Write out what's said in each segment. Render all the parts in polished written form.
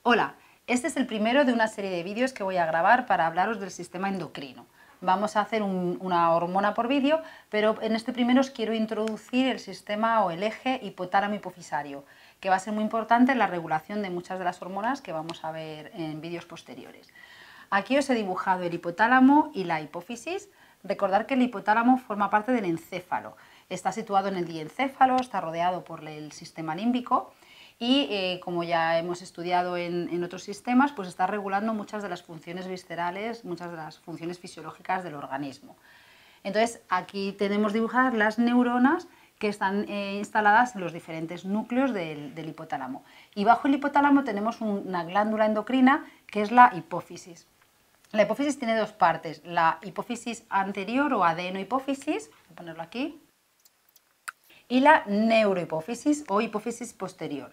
Hola, este es el primero de una serie de vídeos que voy a grabar para hablaros del sistema endocrino. Vamos a hacer una hormona por vídeo, pero en este primero os quiero introducir el sistema o el eje hipotálamo-hipofisario, que va a ser muy importante en la regulación de muchas de las hormonas que vamos a ver en vídeos posteriores. Aquí os he dibujado el hipotálamo y la hipófisis. Recordad que el hipotálamo forma parte del encéfalo. Está situado en el diencéfalo, está rodeado por el sistema límbico y como ya hemos estudiado en otros sistemas, pues está regulando muchas de las funciones viscerales, muchas de las funciones fisiológicas del organismo. Entonces aquí tenemos dibujadas las neuronas que están instaladas en los diferentes núcleos del hipotálamo. Y bajo el hipotálamo tenemos una glándula endocrina que es la hipófisis. La hipófisis tiene dos partes, la hipófisis anterior o adenohipófisis, voy a ponerlo aquí, y la neurohipófisis o hipófisis posterior.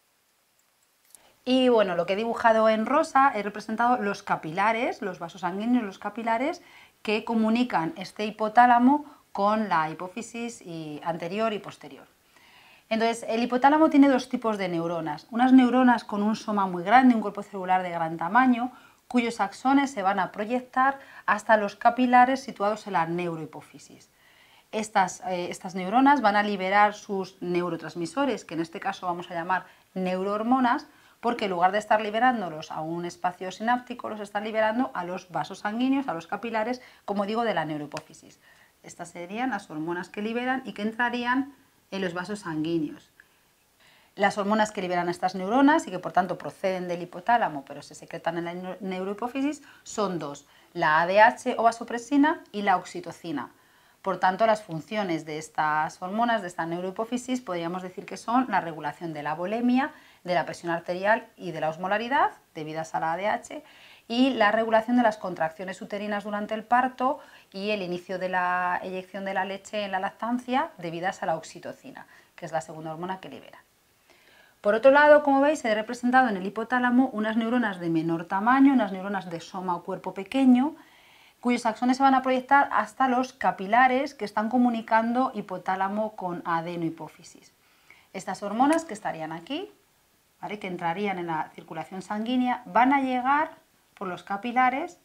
Y bueno, lo que he dibujado en rosa he representado los capilares, los vasos sanguíneos, los capilares que comunican este hipotálamo con la hipófisis anterior y posterior. Entonces, el hipotálamo tiene dos tipos de neuronas. Unas neuronas con un soma muy grande, un cuerpo celular de gran tamaño, cuyos axones se van a proyectar hasta los capilares situados en la neurohipófisis. Estas neuronas van a liberar sus neurotransmisores, que en este caso vamos a llamar neurohormonas, porque en lugar de estar liberándolos a un espacio sináptico, los están liberando a los vasos sanguíneos, a los capilares, como digo, de la neurohipófisis. Estas serían las hormonas que liberan y que entrarían en los vasos sanguíneos. Las hormonas que liberan estas neuronas y que por tanto proceden del hipotálamo pero se secretan en la neurohipófisis son dos, la ADH o vasopresina y la oxitocina. Por tanto, las funciones de estas hormonas, de esta neurohipófisis, podríamos decir que son la regulación de la volemia, de la presión arterial y de la osmolaridad, debidas a la ADH, y la regulación de las contracciones uterinas durante el parto y el inicio de la eyección de la leche en la lactancia, debidas a la oxitocina, que es la segunda hormona que libera. Por otro lado, como veis, he representado en el hipotálamo unas neuronas de menor tamaño, unas neuronas de soma o cuerpo pequeño, cuyos axones se van a proyectar hasta los capilares que están comunicando hipotálamo con adenohipófisis. Estas hormonas que estarían aquí, ¿vale?, que entrarían en la circulación sanguínea, van a llegar por los capilares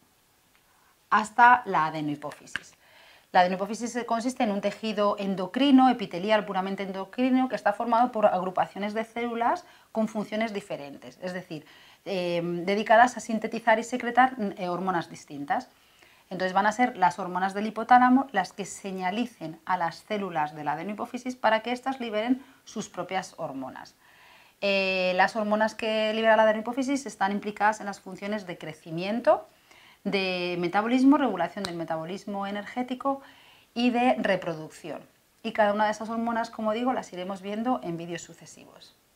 hasta la adenohipófisis. La adenohipófisis consiste en un tejido endocrino, epitelial puramente endocrino, que está formado por agrupaciones de células con funciones diferentes, es decir, dedicadas a sintetizar y secretar hormonas distintas. Entonces van a ser las hormonas del hipotálamo las que señalicen a las células de la adenohipófisis para que éstas liberen sus propias hormonas. Las hormonas que libera la adenohipófisis están implicadas en las funciones de crecimiento, de metabolismo, regulación del metabolismo energético y de reproducción. Y cada una de esas hormonas, como digo, las iremos viendo en vídeos sucesivos.